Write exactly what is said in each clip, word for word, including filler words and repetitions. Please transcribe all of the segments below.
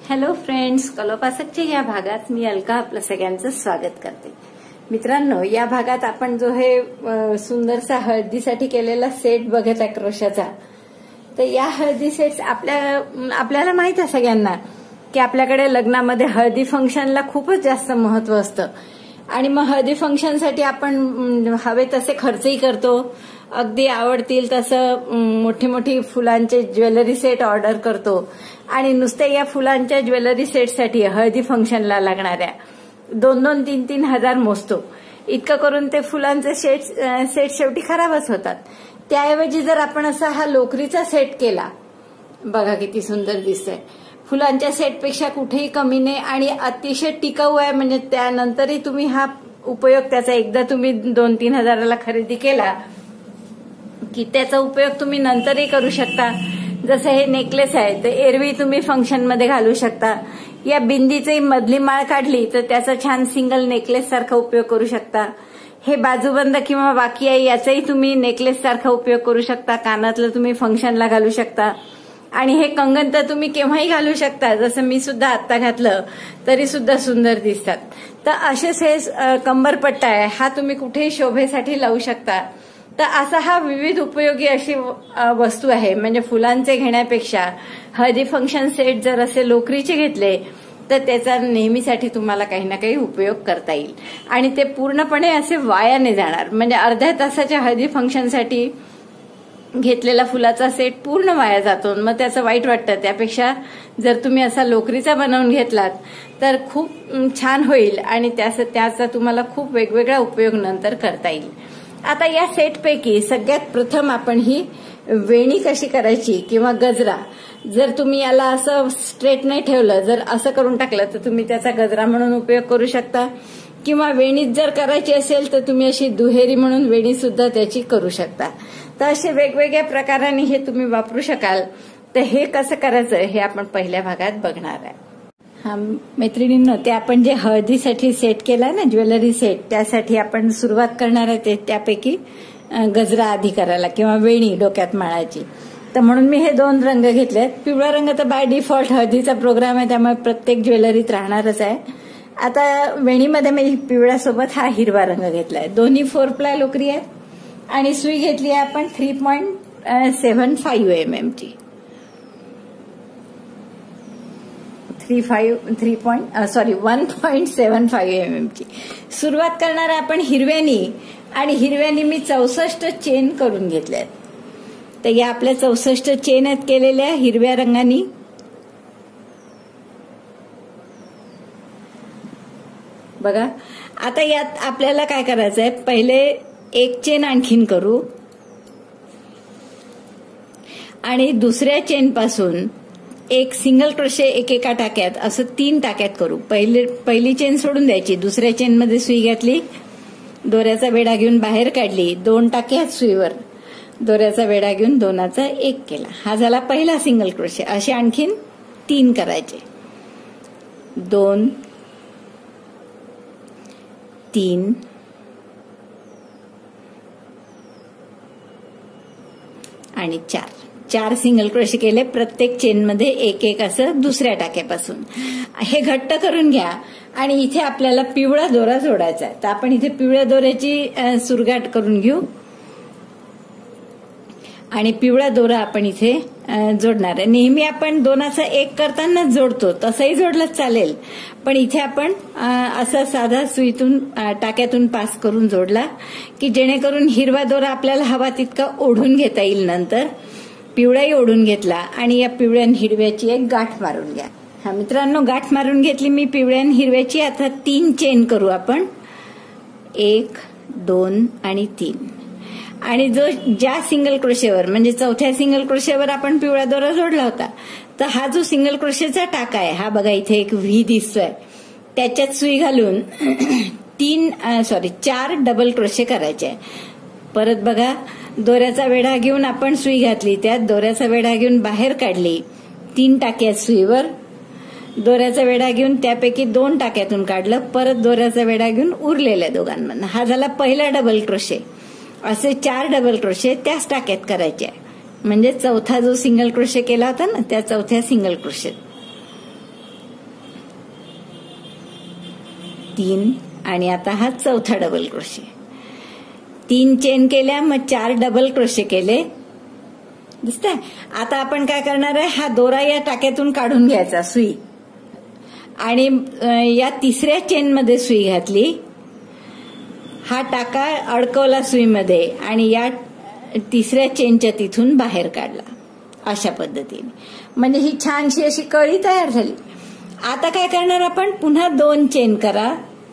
Hello friends, कलोपासकच्या या भागात मी अलका आपलं सगळ्यांचं स्वागत करते. मित्रांनो, या भागात आपण जो हे सुंदरसा हळदीसाठी केलेला सेट बघत आहे क्रोशाचा, तर या हळदी सेट्स आपल्या आपल्याला माहित आहे सगळ्यांना की आपल्याकडे लग्नामध्ये हळदी फंक्शनला खूपच जास्त महत्व असतं आणि मग हळदी फंक्शनसाठी आपण हवे तसे खर्चही करतो. अगदी आवडतील तसं मोठी मोठी फुलांचे ज्वेलरी सेट ऑर्डर करतो आणि नुसत्या या फुलांच्या ज्वेलरी सेटसाठी हळदी फंक्शनला लागणाऱ्या दोन दोन तीन तीन हजार मोजतो. इतकं करून ते फुलांचे सेट सेट शेवटी खराबच होतात. त्याऐवजी जर आपण असा हा लोकरीचा सेट केला, बघा किती सुंदर दिसतंय. फुलांच्या सेटपेक्षा कुठेही कमी नाही आणि अतिशय टिकाऊ आहे. म्हणजे त्यानंतरही तुम्ही हा उपयोग त्याचा एकदा तुम्ही दोन तीन हजाराला खरेदी केला की त्याचा उपयोग तुम्ही नंतरही करू शकता. जसं हे नेकलेस आहे तर एरवी तुम्ही फंक्शनमध्ये घालू शकता. या बिंदीची मधली माळ काढली तर त्याचा छान सिंगल नेकलेस सारखा उपयोग करू शकता. हे बाजूबंद किंवा बाकी आहे याचाही तुम्ही नेकलेस सारखा उपयोग करू शकता. कानातलं तुम्ही फंक्शनला घालू शकता आणि हे कंगन तर तुम्ही केव्हाही घालू शकता. जसं मी सुद्धा आता घातलं तरी सुद्धा सुंदर दिसतात. तर असेच हे कंबरपट्टा आहे, हा तुम्ही कुठेही शोभेसाठी लावू शकता. तर असा हा विविध उपयोगी अशी वस्तू आहे. म्हणजे फुलांचे घेण्यापेक्षा हळदी फंक्शन सेट जर असे लोकरीचे घेतले तर त्याचा नेहमीसाठी तुम्हाला काही ना काही उपयोग करता येईल आणि ते पूर्णपणे असे वाया नाही जाणार. म्हणजे अर्ध्या तासाच्या हळदी फंक्शनसाठी घेतलेला फुलाचा सेट पूर्ण वाया जातो, मग त्याचं वाईट वाटतं. त्यापेक्षा जर तुम्ही असा लोकरीचा बनवून घेतलात तर खूप छान होईल आणि त्याचा तुम्हाला खूप वेगवेगळा उपयोग नंतर करता येईल. आता या सेटपैकी सगळ्यात प्रथम आपण ही वेणी कशी करायची किंवा गजरा, जर तुम्ही याला असं स्ट्रेट नाही ठेवलं, जर असं करून टाकलं तर तुम्ही त्याचा गजरा म्हणून उपयोग करू शकता. किंवा वेणीत जर करायची असेल तर तुम्ही अशी दुहेरी म्हणून वेणी सुद्धा त्याची करू शकता. तर असे वेगवेगळ्या प्रकारांनी हे तुम्ही वापरू शकाल. तर हे कसं करायचं हे आपण पहिल्या भागात बघणार आहे. हा मैत्रिणींनो, ते आपण जे हळदीसाठी सेट केला ना ज्वेलरी सेट, त्यासाठी आपण सुरुवात करणार आहे. त्यापैकी गजरा आधी करायला किंवा वेणी डोक्यात माळायची. तर म्हणून मी हे दोन रंग घेतले. पिवळा रंग तर बाय डिफॉल्ट हळदीचा प्रोग्राम आहे त्यामुळे प्रत्येक ज्वेलरीत राहणारच आहे. आता वेणीमध्ये मी पिवळ्यासोबत हा हिरवा रंग घेतलाय. दोन्ही फोर प्लाय लोकरी आहेत आणि सुई घेतली आहे आपण three point seven five m m ची. Three five three point sorry one point seven five m m ची. सुरुवात करणार आपण हिरव्यानी आणि हिरव्यानी मी चौसष्ट चेन करून घेतल्या आहेत. तर या आपल्या चौसष्ट चेन आहेत केलेल्या हिरव्या रंगानी. बघा, आता यात आपल्याला काय करायचं आहे, पहिले एक चेन आणखीन करू आणि दुसऱ्या चेन पासून एक सिंगल क्रोशे एकेका टाक्यात असं तीन टाक्यात करू. पहिले पहिली चेन सोडून द्यायची, दुसऱ्या चेन मध्ये सुई घातली, दोऱ्याचा वेढा घेऊन बाहेर काढली, दोन टाक्यात सुईवर दोऱ्याचा वेढा घेऊन दोनाचा एक केला. हा झाला पहिला सिंगल क्रोशे. असे आणखीन तीन करायचे. दोन, तीन, आणि चार. चार सिंगल क्रोशे केले. प्रत्येक चेनमध्ये एक एक असं दुसऱ्या टाक्यापासून. हे घट्ट करून घ्या आणि इथे आपल्याला पिवळा दोरा जोडायचा आहे. तर आपण इथे पिवळ्या दोऱ्याची सुरगाट करून घेऊ आणि पिवळा दोरा आपण इथे जोडणार आहे. नेहमी आपण दोनाचा एक करताना जोडतो, तसंही जोडलं चालेल, पण इथे आपण असा साधा सुईतून टाक्यातून पास करून जोडला की जेणेकरून हिरवा दोरा आपल्याला हवा तितका ओढून घेता येईल. नंतर पिवळाही ओढून घेतला आणि या पिवळ्या आणि हिरव्याची एक गाठ मारून घ्या. हा मित्रांनो, गाठ मारून घेतली मी पिवळ्या आणि हिरव्याची. आता तीन चेन करू आपण. एक, दोन आणि तीन. आणि जो ज्या सिंगल क्रोशेवर म्हणजे चौथ्या सिंगल क्रोशेवर आपण पिवळा दोरा जोडला होता, तर हा जो सिंगल क्रोशेचा टाका आहे, हा बघा इथे एक व्ही दिसतोय, त्याच्यात सुई घालून तीन सॉरी चार डबल क्रोशे करायचे. परत बघा, दोऱ्याचा वेढा घेऊन आपण सुई घातली, त्यात दोऱ्याचा वेढा घेऊन बाहेर काढली, तीन टाक्यात सुईवर दोऱ्याचा वेढा घेऊन त्यापैकी दोन टाक्यातून काढलं, परत दोऱ्याचा वेढा घेऊन उरलेल्या दोघांमधून. हा झाला पहिला डबल क्रोशे. असे चार डबल क्रोशे त्याच टाक्यात करायचे. म्हणजे चौथा जो सिंगल क्रोशे केला होता ना, त्या चौथ्या सिंगल क्रोशेत तीन आणि आता हा चौथा डबल क्रोशे. तीन चेन केल्या, मग चार डबल क्रोशे केले, दिसतंय. आता आपण काय करणार आहे, हा दोरा या टाक्यातून काढून घ्यायचा सुई आणि या तिसऱ्या चेन मध्ये सुई घातली, हा टाका अडकवला सुईमध्ये आणि या तिसऱ्या चेनच्या तिथून बाहेर काढला. अशा पद्धतीने म्हणजे ही छानशी अशी कळी तयार झाली. आता काय करणार आपण, पुन्हा दोन चेन करा,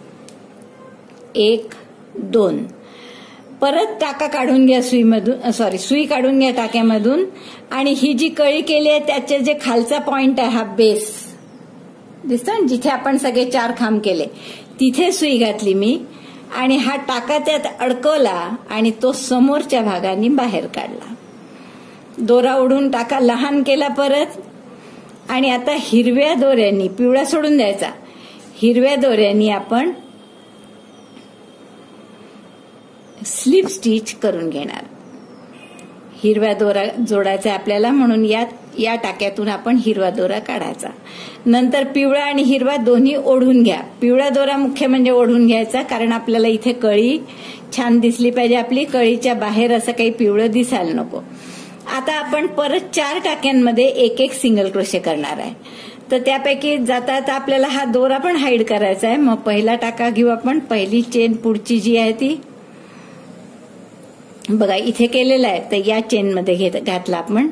एक दोन, परत टाका काढून घ्या सुईमधून, सॉरी सुई काढून घ्या टाक्यामधून आणि ही जी कळी केली आहे त्याचे जे खालचा पॉइंट आहे हा बेस दिसतं, जिथे आपण सगळे चार खांब केले तिथे सुई घातली मी आणि हा टाका त्यात अडकवला आणि तो समोरच्या भागाने बाहेर काढला. दोरा ओढून टाका लहान केला परत आणि आता हिरव्या दोऱ्यांनी, पिवळा सोडून द्यायचा, हिरव्या दोऱ्यांनी आपण स्लिप स्टिच करून घेणार. हिरवा दोरा जोडायचा आपल्याला, म्हणून या या टाक्यातून आपण हिरवा दोरा काढायचा. नंतर पिवळा आणि हिरवा दोन्ही ओढून घ्या. पिवळा दोरा मुख्य म्हणजे ओढून घ्यायचा, कारण आपल्याला इथे कळी छान दिसली पाहिजे, आपली कळीच्या बाहेर असं काही पिवळं दिसायला नको. आता आपण परत चार टाक्यांमध्ये एक एक सिंगल क्रोशे करणार आहे. तर त्यापैकी जाता जाता आपल्याला हा दोरा पण हाईड करायचा आहे. मग पहिला टाका घेऊ आपण, पहिली चेन पुढची जी आहे ती बघा इथे केलेला आहे, तर या चेन मध्ये घेत घातला आपण,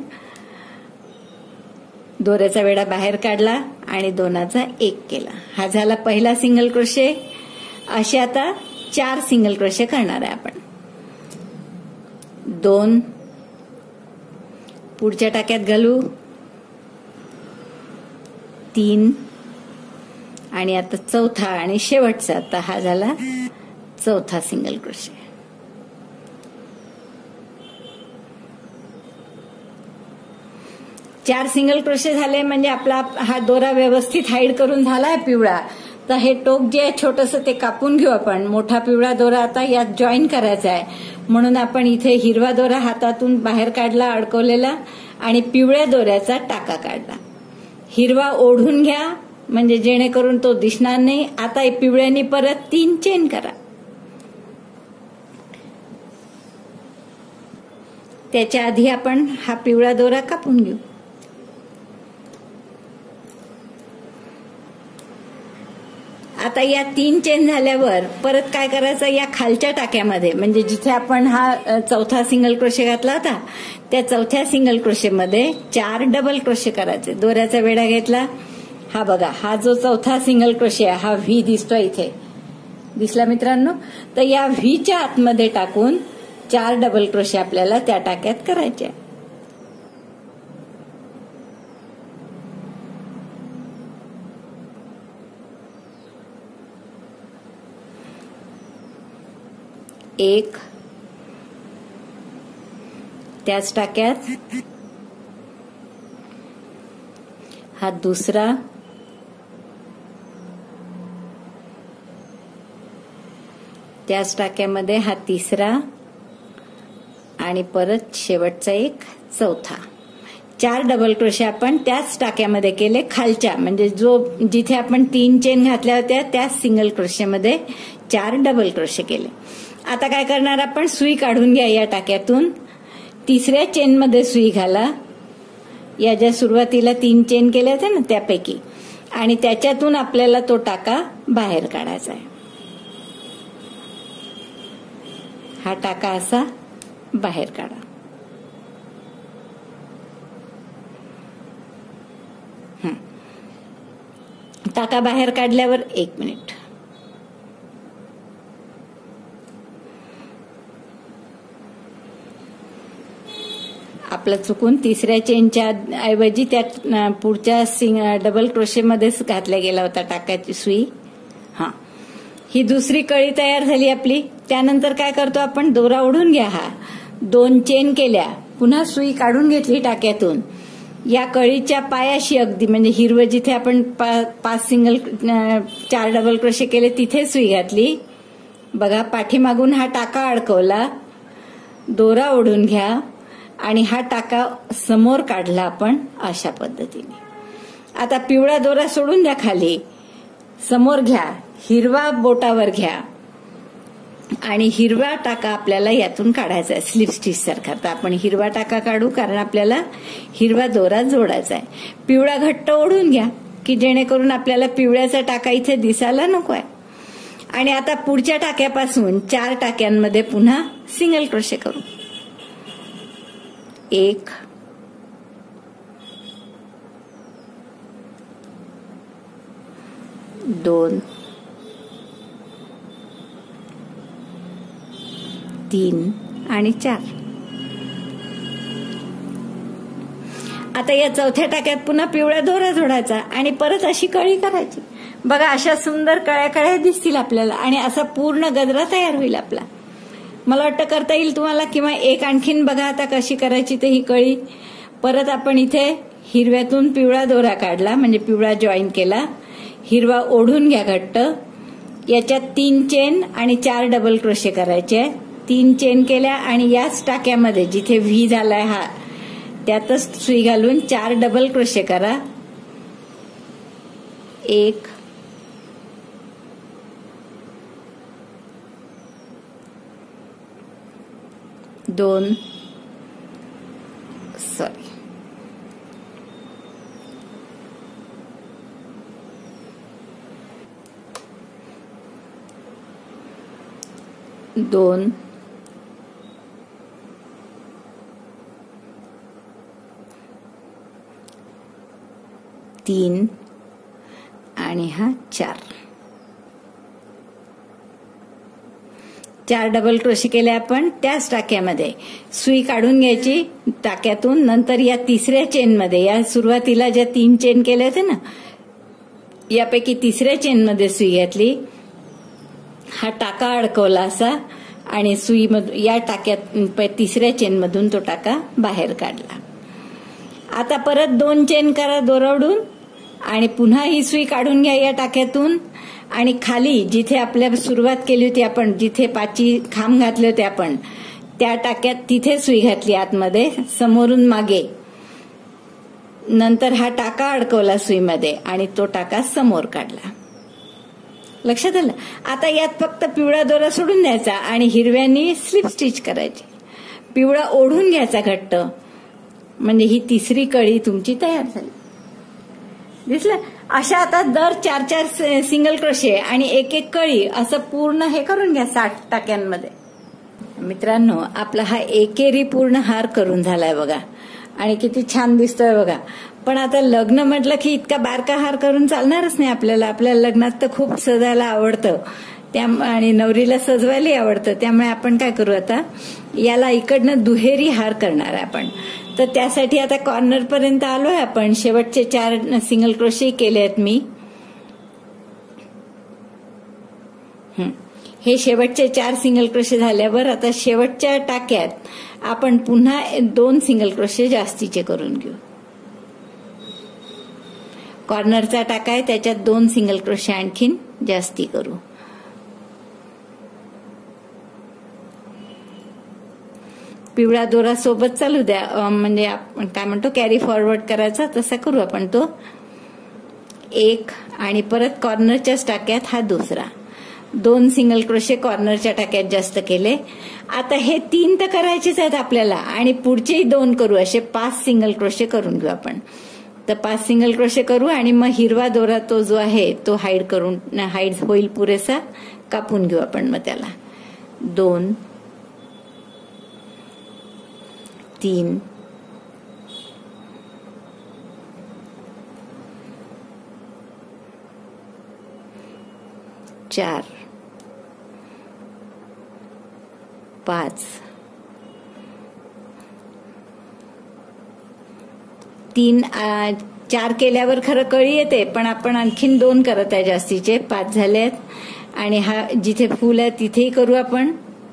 दोऱ्याचा वेढा बाहेर काढला आणि दोनाचा एक केला. हा झाला पहिला सिंगल क्रोशे. असे आता चार सिंगल क्रोशे करणार आहे आपण. दोन, पुढच्या टाक्यात घालू, तीन आणि आता चौथा आणि शेवटचा. आता हा झाला चौथा सिंगल क्रोशे. चार सिंगल क्रोशे झाले म्हणजे आपला हा दोरा व्यवस्थित हाईड करून झालाय पिवळा. तर हे टोक जे आहे छोटस ते कापून घेऊ आपण. मोठा पिवळा दोरा आता यात जॉईन करायचा आहे, म्हणून आपण इथे हिरवा दोरा हातातून बाहेर काढला अडकवलेला आणि पिवळ्या दोऱ्याचा टाका काढला. हिरवा ओढून घ्या म्हणजे जेणेकरून तो दिसणार नाही. आता पिवळ्यानी परत तीन चेन करा, त्याच्या आधी आपण हा पिवळा दोरा कापून घेऊ. आता या तीन चेन झाल्यावर परत काय करायचं, या खालच्या टाक्यामध्ये म्हणजे जिथे आपण हा चौथा सिंगल क्रोशे घातला होता त्या चौथ्या सिंगल क्रोशेमध्ये चार डबल क्रोशे करायचे. दोऱ्याचा वेढा घेतला, हा बघा हा जो चौथा सिंगल क्रोशे आहे हा व्ही दिसतो इथे, दिसला मित्रांनो. तर या व्हीच्या आतमध्ये टाकून चार डबल क्रोशे आपल्याला त्या टाक्यात करायचे. एक, त्याच टाक्यात हा दुसरा, त्याच टाक्यामध्ये हा तिसरा आणि परत शेवटचा एक चौथा. चार डबल क्रोशे आपण त्याच टाक्यामध्ये केले खालच्या, म्हणजे जो जिथे आपण तीन चेन घातल्या होत्या त्या सिंगल क्रोशेमध्ये चार डबल क्रोशे केले. आता काय करणार आपण, सुई काढून घ्या या टाक्यातून, तिसऱ्या चेन मध्ये सुई घाला, या ज्या सुरुवातीला तीन चेन केल्या होत्या ना त्यापैकी, आणि त्याच्यातून आपल्याला तो टाका बाहेर काढायचा आहे. हा टाका असा बाहेर काढा. टाका बाहेर काढल्यावर एक मिनिट, आपलं चुकून तिसऱ्या चेनच्या ऐवजी त्या पुढच्या सिंग डबल क्रोशे मध्येच घातला गेला होता टाकाची सुई. हा, ही दुसरी कळी तयार झाली आपली. त्यानंतर काय करतो आपण, दोरा ओढून घ्या, हा दोन चेन केल्या, पुन्हा सुई काढून घेतली टाक्यातून, या कळीच्या पायाशी अगदी म्हणजे हिरवं जिथे आपण पाच सिंगल चार डबल क्रोशे केले तिथे सुई घातली. बघा पाठीमागून हा टाका अडकवला, दोरा ओढून घ्या आणि हा टाका समोर काढला आपण अशा पद्धतीने. आता पिवळा दोरा सोडून द्या खाली, समोर घ्या, हिरवा बोटावर घ्या आणि हिरवा टाका आपल्याला यातून काढायचा आहे स्लिप स्टिच सारखा. तर आपण हिरवा टाका काढू, कारण आपल्याला हिरवा दोरा जोडायचा आहे. पिवळा घट्ट ओढून घ्या की जेणेकरून आपल्याला पिवळ्याचा टाका इथे दिसायला नको आहे. आणि आता पुढच्या टाक्यापासून चार टाक्यांमध्ये पुन्हा सिंगल क्रोशे करू. एक, दोन, तीन आणि चार. आता या चौथ्या टाक्यात पुन्हा पिवळा दोरा जोडायचा आणि परत अशी कळी करायची. बघा अशा सुंदर कळ्या कळ्या दिसतील आपल्याला आणि असा पूर्ण गजरा तयार होईल आपला. मला वाटतं करता येईल तुम्हाला. किंवा एक आणखीन बघा आता कशी करायची ते. ही कळी परत आपण इथे हिरव्यातून पिवळा दोरा काढला, म्हणजे पिवळा जॉईन केला. हिरवा ओढून घ्या घट्ट. याच्यात तीन चेन आणि चार डबल क्रोशे करायचे. तीन चेन केल्या आणि याच टाक्यामध्ये जिथे व्ही झालाय हा त्यातच सुई घालून चार डबल क्रोशे करा. एक, दोन, सॉरी दोन, तीन आणि हा चार. चार डबल क्रोशे केले आपण त्याच टाक्यामध्ये. सुई काढून घ्यायची टाक्यातून. नंतर या तिसऱ्या चेनमध्ये, या सुरुवातीला ज्या तीन चेन केले होते ना, यापैकी तिसऱ्या चेनमध्ये सुई घातली. हा टाका अडकवला असा आणि सुई मधून या टाक्यात तिसऱ्या चेनमधून तो टाका बाहेर काढला. आता परत दोन चेन करा दोरवडून आणि पुन्हा ही सुई काढून घ्या या टाक्यातून. आणि खाली जिथे आपल्या सुरुवात केली होती आपण, जिथे पाची खांब घातले होते आपण, त्या टाक्यात तिथे सुई घातली आतमध्ये समोरून मागे. नंतर हा टाका अडकवला सुईमध्ये आणि तो टाका समोर काढला. लक्षात आलं. आता यात फक्त पिवळा दोरा सोडून द्यायचा आणि हिरव्यानी स्लिप स्टिच करायची. पिवळा ओढून घ्यायचा घट्ट, म्हणजे ही तिसरी कळी तुमची तयार झाली. दिसलं. अशा आता दर चार चार सिंगल क्रोशे आणि एक एक कळी असं पूर्ण हे करून घ्या साठ टाक्यांमध्ये. मित्रांनो, आपला हा एकेरी पूर्ण हार करून झालाय बघा आणि किती छान दिसतोय बघा. पण आता लग्न म्हटलं की इतका बारका हार करून चालणारच नाही आपल्याला. आपल्या लग्नात तर खूप सजायला आवडतं त्या आणि नवरीला सजवायला आवडतं. त्यामुळे आपण काय करू आता, याला इकडनं दुहेरी हार करणार आहे आपण. तर त्यासाठी आता कॉर्नर पर्यंत आलोय आपण. शेवटचे चार सिंगल क्रोशे केले आहेत मी. हे शेवटचे चार सिंगल क्रोशे झाल्यावर आता शेवटच्या टाक्यात आपण पुन्हा दोन सिंगल क्रोशे जास्तीचे करून घेऊ. कॉर्नरचा टाका आहे त्याच्यात दोन सिंगल क्रोशे आणखीन जास्ती करू. पिवळा दोरा सोबत चालू द्या, म्हणजे आपण काय म्हणतो कॅरी फॉरवर्ड करायचा, तसा करू आपण तो. एक आणि परत कॉर्नरच्याच टाक्यात हा दुसरा. दोन सिंगल क्रोशे कॉर्नरच्या टाक्यात जास्त केले. आता हे तीन तर करायचेच आहेत आपल्याला आणि पुढचेही दोन करू. असे पाच सिंगल क्रोशे करून घेऊ आपण. तर पाच सिंगल क्रोशे करू आणि मग हिरवा दोरा तो जो आहे तो हाईड करून हाईड होईल पुरेसा कापून घेऊ आपण. मग त्याला दोन, तीन, चार, पाच, तीन चार केल्यावर खरं कळी येते, पण आपण आणखीन दोन करत आहे जास्तीचे. पाच झाले आहेत आणि हा जिथे फूल आहे तिथेही करू आपण.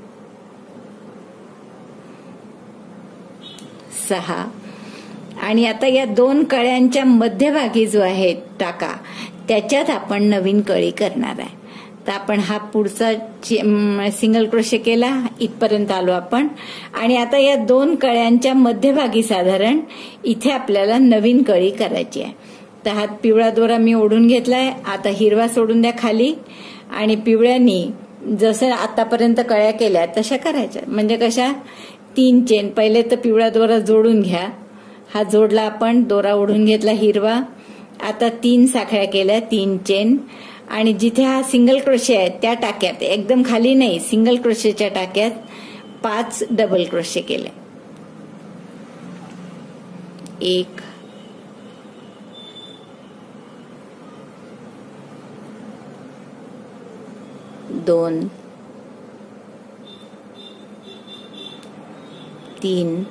सहा. आणि आता या दोन कळ्यांच्या मध्यभागी जो आहे टाका त्याच्यात आपण नवीन कळी करणार आहे. तर आपण हा पुढचा सिंगल क्रोशे केला, इथपर्यंत आलो आपण. आणि आता या दोन कळ्यांच्या मध्यभागी साधारण इथे आपल्याला नवीन कळी करायची आहे. तर हा पिवळा दोरा मी ओढून घेतलाय. आता हिरवा सोडून द्या खाली आणि पिवळ्यानी जसं आतापर्यंत कळ्या केल्या तशा करायच्या. म्हणजे कशा, तीन चेन. पहिले तर पिवळा दोरा जोडून घ्या. हा जोडला आपण, दोरा ओढून घेतला हिरवा. आता तीन साखळ्या केल्या, तीन चेन. आणि जिथे हा सिंगल क्रोशे आहे त्या टाक्यात, एकदम खाली नाही, सिंगल क्रोशेच्या टाक्यात पाच डबल क्रोशे केले. एक, दोन, तीन,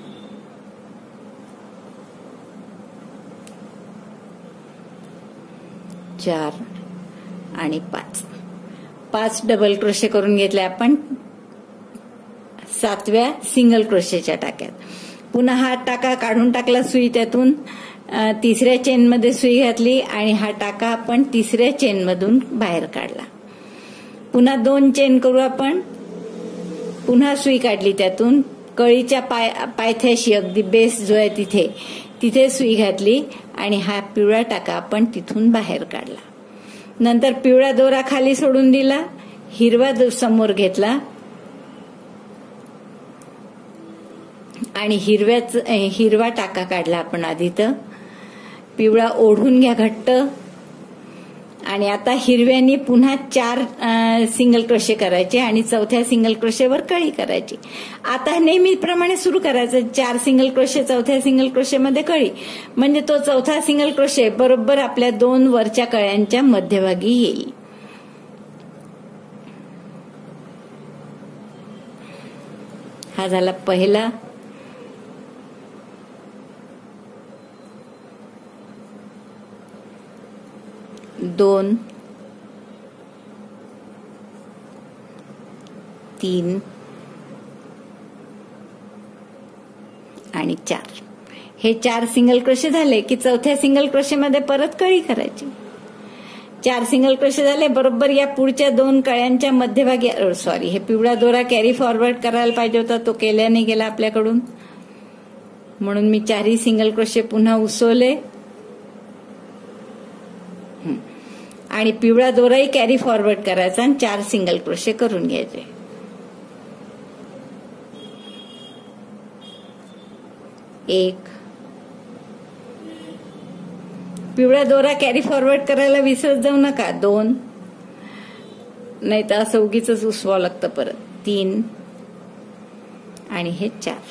चार आणि पाच. पाच डबल क्रोशे करून घेतले आपण सातव्या सिंगल क्रोशेच्या टाक्यात. पुन्हा हा टाका काढून टाकला सुई त्यातून, तिसऱ्या चेन मध्ये सुई घातली आणि हा टाका आपण तिसऱ्या चेन मधून बाहेर काढला. पुन्हा दोन चेन करू आपण. पुन्हा सुई काढली त्यातून, कळीच्या पाय पायथ्याशी अगदी बेस जो आहे तिथे तिथे सुई घातली आणि हा पिवळा टाका आपण तिथून बाहेर काढला. नंतर पिवळा दोरा खाली सोडून दिला, हिरवा समोर घेतला आणि हिरव्याच हिरवा टाका काढला आपण आधी. तर पिवळा ओढून घ्या घट्ट आणि आता हिरव्यानी पुन्हा चार सिंगल क्रोशे करायचे आणि चौथ्या सिंगल क्रोशेवर कळी करायची. आता नेहमीप्रमाणे सुरू करायचं, चार सिंगल क्रोशे, चौथ्या सिंगल क्रोशेमध्ये कळी. म्हणजे तो चौथा सिंगल क्रोशे बरोबर आपल्या दोन वरच्या कळ्यांच्या मध्यभागी येईल. हा झाला पहिला. दोन, तीन आणि चार. हे चार सिंगल क्रोशे झाले की चौथ्या सिंगल क्रोशेमध्ये परत कळी करायची. चार सिंगल क्रोशे झाले, बरोबर या पुढच्या दोन कळ्यांच्या मध्यभागी, सॉरी हे पिवळा दोरा कॅरी फॉरवर्ड करायला पाहिजे होता, तो केल्या नाही गेला आपल्याकडून, म्हणून मी चारही सिंगल क्रोशे पुन्हा उसवले आणि पिवळा दोराही कॅरी फॉरवर्ड करायचा आणि चार सिंगल क्रोशे करून घ्यायचे. एक, पिवळा दोरा कॅरी फॉरवर्ड करायला विसरत जाऊ नका. दोन, नाही तर असं उगीच उसवावं लागतं परत. तीन आणि हे चार.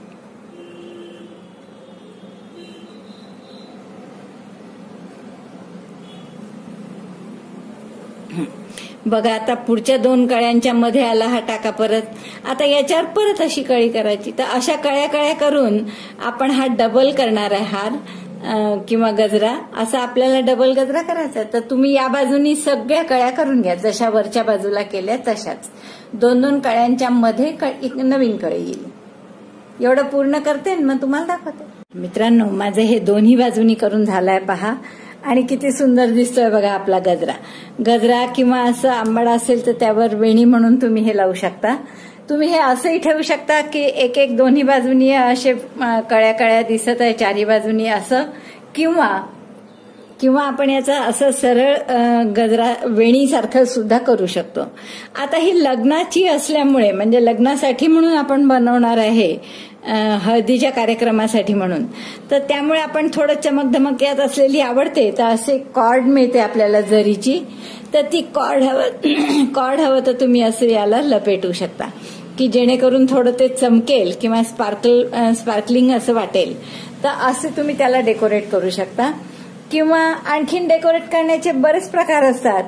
बघा आता पुढच्या दोन कळ्यांच्या मध्ये आला हा टाका परत. आता याच्यावर परत अशी कळी करायची. तर अशा कळ्या कळ्या करून आपण हा डबल करणार आहे हार किंवा गजरा. असा आपल्याला डबल गजरा करायचा. तर तुम्ही या बाजूनी सगळ्या कळ्या करून घ्या, जशा वरच्या बाजूला केल्या तशाच. दोन दोन कळ्यांच्या मध्ये एक नवीन कळी येईल. एवढं पूर्ण करते मग तुम्हाला दाखवते. मित्रांनो, माझे हे दोन्ही बाजूनी करून झालाय पहा. आणि किती सुंदर दिसतोय बघा आपला गजरा. गजरा किंवा असं आंबाडा असेल तर त्यावर वेणी म्हणून तुम्ही हे लावू शकता. तुम्ही हे असंही ठेवू शकता की एक एक दोन्ही बाजूनी असे कळ्या कळ्या दिसत आहे चारही बाजूनी असं, किंवा किंवा आपण याचा असं सरळ गजरा वेणीसारखं सुद्धा करू शकतो. आता ही लग्नाची असल्यामुळे, म्हणजे लग्नासाठी म्हणून आपण बनवणार आहे, हळदीच्या कार्यक्रमासाठी म्हणून, तर त्यामुळे आपण थोडं चमकधमक यात असलेली आवडते. तर असे कॉर्ड मिळते आपल्याला जरीची, तर ती कॉर्ड हवं कॉर्ड हवं तर तुम्ही असं याला लपेटू शकता की जेणेकरून थोडं ते चमकेल किंवा स्पार्कल स्पार्कलिंग असं वाटेल. तर असे तुम्ही त्याला डेकोरेट करू शकता. किंवा आणखीन डेकोरेट करण्याचे बरेच प्रकार असतात.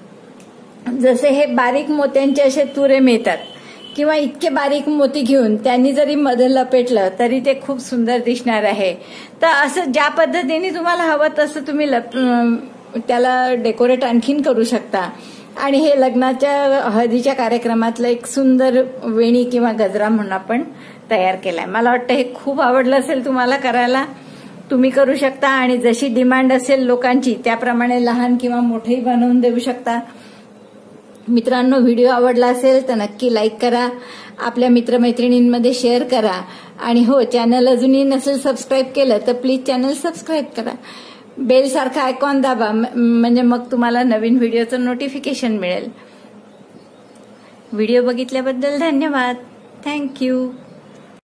जसे हे बारीक मोत्यांचे असे तुरे मिळतात, किंवा इतके बारीक मोती घेऊन त्यांनी जरी मध्ये लपेटलं तरी ते खूप सुंदर दिसणार आहे. तर असं ज्या पद्धतीने तुम्हाला हवं तसं तुम्ही त्याला डेकोरेट आणखीन करू शकता. आणि हे लग्नाच्या हळदीच्या कार्यक्रमातलं एक सुंदर वेणी किंवा गजरा म्हणून आपण तयार केलाय. मला वाटतं हे खूप आवडलं असेल तुम्हाला करायला. तुम्ही करू शकता आणि जशी डिमांड असेल लोकांची त्याप्रमाणे लहान किंवा मोठेही बनवून देऊ शकता. मित्रांनो, व्हिडिओ आवडला असेल तर नक्की लाईक करा, आपल्या मित्रमैत्रिणींमध्ये शेअर करा आणि हो, चॅनल अजूनही नसेल सबस्क्राईब केलं तर प्लीज चॅनल सबस्क्राईब करा. बेल सारखा आयकॉन दाबा, म्हणजे मग तुम्हाला नवीन व्हिडिओचं नोटिफिकेशन मिळेल. व्हिडिओ बघितल्याबद्दल धन्यवाद. थँक्यू.